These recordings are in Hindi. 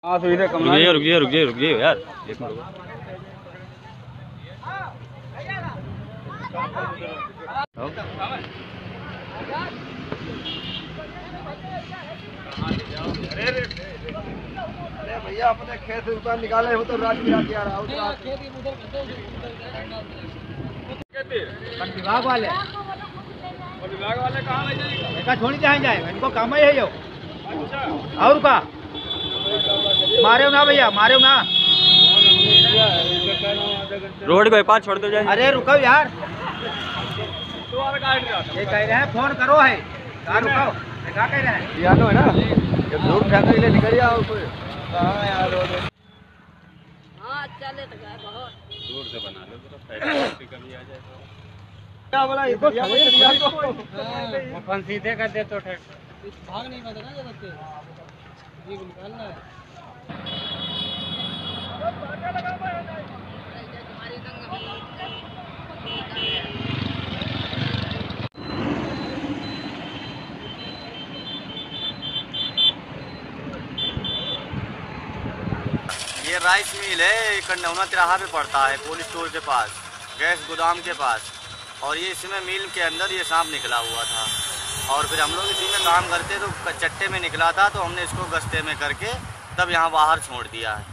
हाँ तो इधर रुकिए यार, एक मिनट। अरे भैया अपने खेत से दुकान निकाले हो तो रात गिरा दिया रहा विभाग वाले कहाँ ले जाएगा, छोड़ी जहाँ जाए, इनको काम ही है जो। और का मारे ना भैया, मारे ना, रोड पे पास छोड़ दो जाए। अरे रुको यार, ये कह रहे हैं फोन करो है, कहाँ रुको, क्या कह रहे हैं यार है ना, ये दूर फेंकने के लिए निकल जाओ कोई। हाँ यार चले तो गए बहुत दूर से बना लो तो कभी आ जाए तो क्या बोला, इसको अपन सीधे कर दे तो भाग नहीं पाते ना जब ये निकालना है। ये राइस मिल है, कंडौना तिराहा पे पड़ता है, कोल्ड स्टोर के पास, गैस गोदाम के पास। और ये इसमें मिल के अंदर ये सांप निकला हुआ था और फिर हम लोग इसी में काम करते तो चट्टे में निकला था, तो हमने इसको गश्ते में करके तब यहाँ बाहर छोड़ दिया है।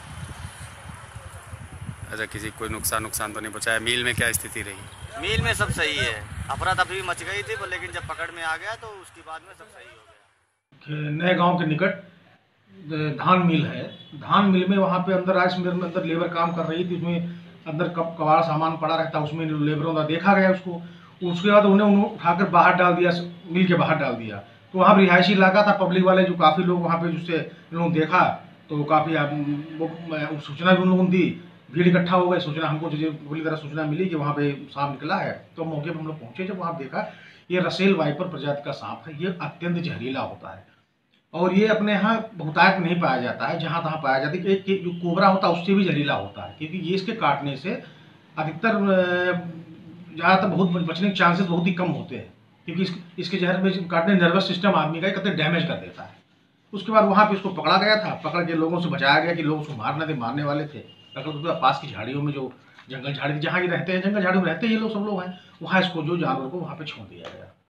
अच्छा, किसी कोई नुकसान तो नहीं पहुँचाया? मिल में क्या स्थिति रही? मिल में सब सही है, अफरा तफरी मच गई थी, लेकिन जब पकड़ में आ गया तो उसके बाद में सब सही हो गया। नए गांव के निकट धान मिल है। धान मिल में वहाँ पे अंदर राइस मिल में अंदर लेबर काम कर रही थी, उसमें अंदर कबाड़ सामान पड़ा रहता, उसमें लेबरों का देखा गया उसको। उसके बाद उन्हें उठाकर बाहर डाल दिया, मिल के बाहर डाल दिया। तो वहाँ पर रिहायशी इलाका था, पब्लिक वाले जो काफ़ी लोग वहाँ पे जिससे लोगों ने देखा तो काफ़ी सूचना भी उन लोगों ने दी, भीड़ इकट्ठा हो गए। सूचना हमको पूरी तरह सूचना मिली कि वहाँ पे सांप निकला है, तो मौके पर हम लोग पहुँचे। जब वहाँ देखा, ये रसेल वाइपर प्रजाति का सांप है, ये अत्यंत जहरीला होता है और ये अपने यहाँ बहुतायत में नहीं पाया जाता है, जहाँ तहाँ पाया जाता है। कि जो कोबरा होता है उससे भी जहरीला होता है, क्योंकि ये इसके काटने से अधिकतर ज़्यादातर बहुत बचने के चांसेस बहुत ही कम होते हैं, क्योंकि इसके जहर में काटने नर्वस सिस्टम आदमी का कतई डैमेज कर देता है। उसके बाद वहाँ पे इसको पकड़ा गया था, पकड़ के लोगों से बचाया गया कि लोग उसको मारने थे, मारने वाले थे। अगर पास की झाड़ियों में जो जंगल झाड़ी जहाँ ये रहते हैं, जंगल झाड़ियों में रहते हैं ये लोग, सब लोग हैं, वहाँ इसको जो जानवर को वहाँ पे छोड़ दिया गया।